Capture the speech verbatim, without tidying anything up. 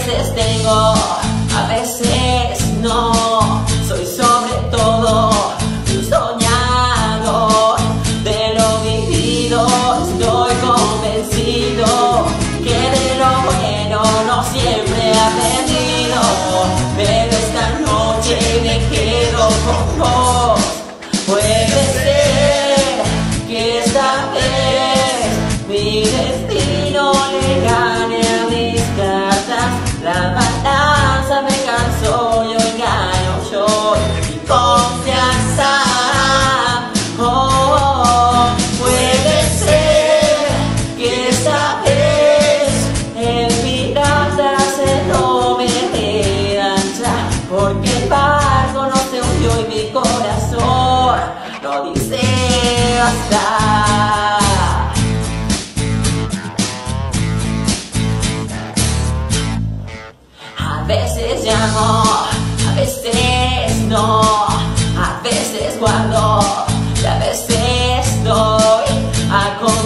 veces tengo, a veces no. Soy sobre todo un soñador. De lo vivido estoy convencido que de lo bueno no siempre he aprendido. Pero esta noche me quedo con vos. Puede ser que esta vez mi destino le gane a mis cartas. La balanza me cansó y hoy gano yo mi confianza. Oh, puede ser que esta vez el pirata se tome revancha, porque el barco no se hundió y mi corazón no dice basta. A veces llamo, a veces no, a veces guardo y a veces doy a comer.